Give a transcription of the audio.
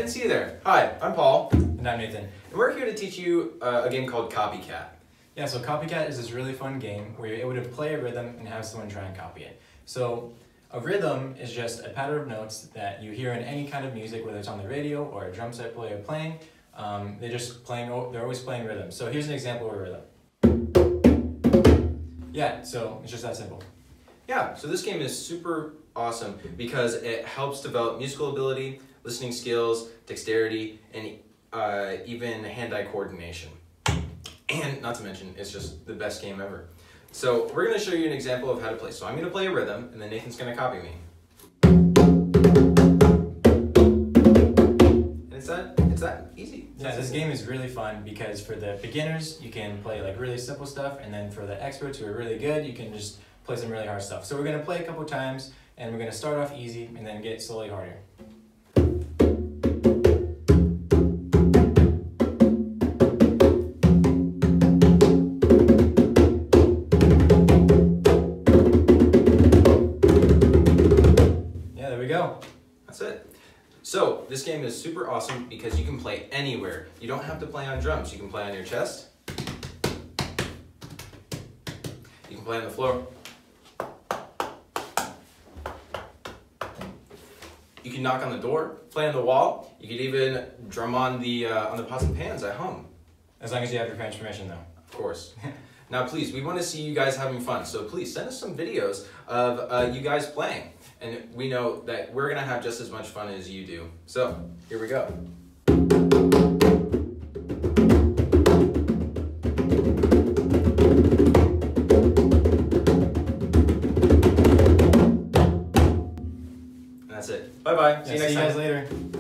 to see you there. Hi, I'm Paul. And I'm Nathan. And we're here to teach you a game called Copycat. Yeah, so Copycat is this really fun game where you're able to play a rhythm and have someone try and copy it. So a rhythm is just a pattern of notes that you hear in any kind of music, whether it's on the radio or a drum set player playing. They're always playing rhythms. So here's an example of a rhythm. Yeah, so it's just that simple. Yeah, so this game is super awesome because it helps develop musical ability, listening skills, dexterity, and even hand-eye coordination. And not to mention, it's just the best game ever. So we're going to show you an example of how to play. So I'm going to play a rhythm, and then Nathan's going to copy me. And it's that easy. Yeah, this game is really fun because for the beginners, you can play like really simple stuff, and then for the experts who are really good, you can just play some really hard stuff. So we're going to play a couple times, and we're going to start off easy and then get slowly harder. Yeah, there we go. That's it. So this game is super awesome because you can play anywhere. You don't have to play on drums. You can play on your chest. You can play on the floor. You can knock on the door, play on the wall. You could even drum on the pots and pans at home. As long as you have your parents' permission, though. Of course. Now, please, we want to see you guys having fun. So please send us some videos of you guys playing. And we know that we're going to have just as much fun as you do. So here we go. And that's it. Bye-bye. See you next time. See you guys later.